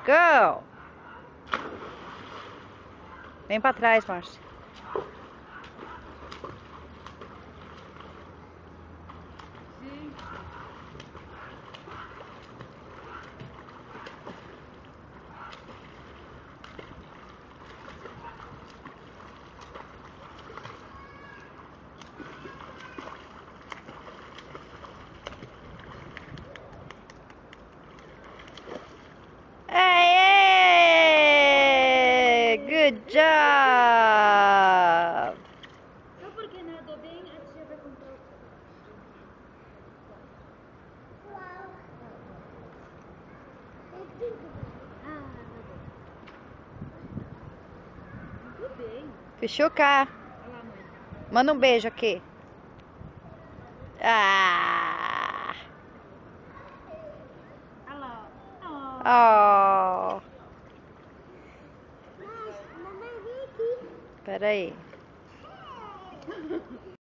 Go! Vem pra trás, Márcia. Aê! Good job! Só porque nadou bem, a tia vai comprar o... Muito bem. Fechou cá. Olha lá, mãe. Manda um beijo aqui. Ah! Olha lá, ó. Oh! Mamãe, vem aqui. Pera aí.